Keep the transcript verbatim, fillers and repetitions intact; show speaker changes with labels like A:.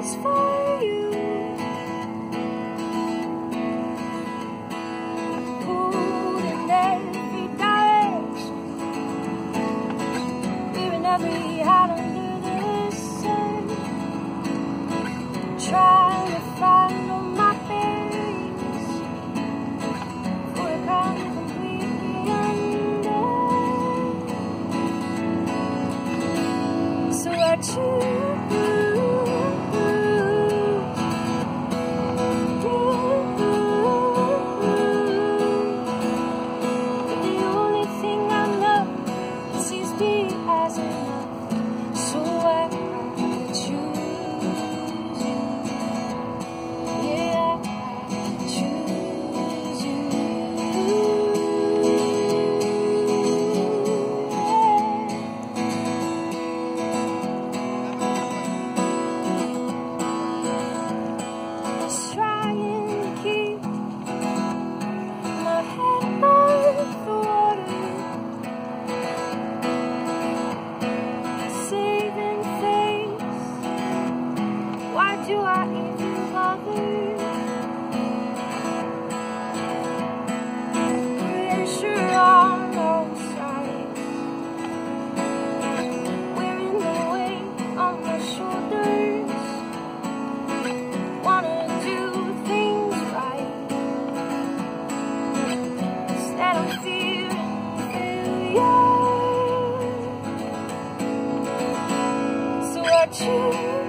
A: always for you. Pulled in every direction, wearing every hat under the sun, trying to find all my bearings for a come completely undone. So I choose. Do I even bother? Pressure on all sides, wearing the weight on my shoulders. Wanna do things right instead of fearing failure. So I choose.